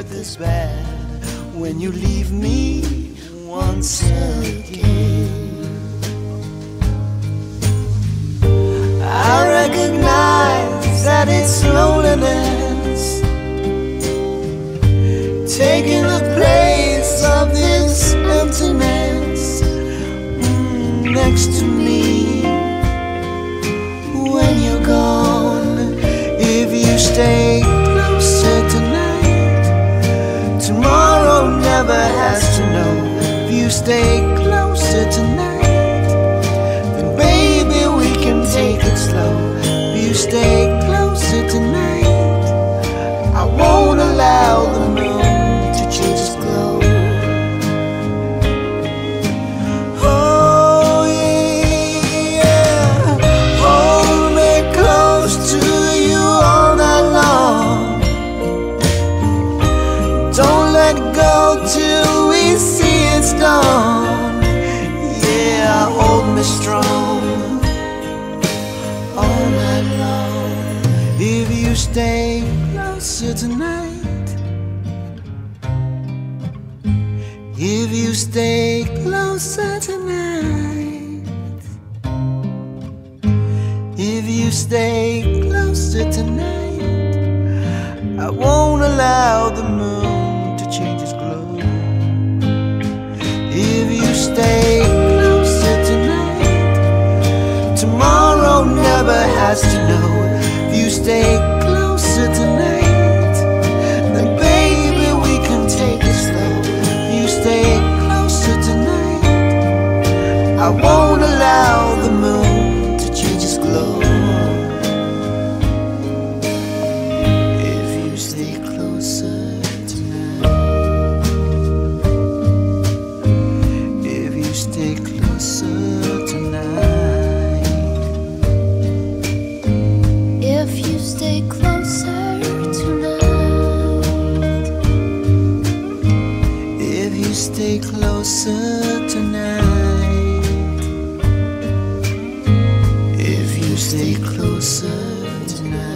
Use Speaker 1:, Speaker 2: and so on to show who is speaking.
Speaker 1: hurt this bad when you leave me once again. I recognize that it's loneliness taking the place of this emptiness next to me. When you're gone, if you stay closer tonight, tomorrow never has to know. If you stay closer tonight, then baby we can take it slow. If you stay closer tonight, I won't allow the moon to change its glow. Oh yeah, hold me close to you all night long. Don't let go till we see it's dawn. Yeah, hold me strong all night long. If you stay closer tonight, if you stay closer tonight, if you stay closer tonight, I won't allow the moon to change its glow. If you stay closer tonight, tomorrow never has to know. If you stay closer tonight, then baby we can take it slow. If you stay closer tonight, I won't allow the moon to change its glow. If you stay closer tonight, if you stay closer tonight,
Speaker 2: If you stay closer tonight,
Speaker 1: if you stay closer tonight, if you stay closer tonight.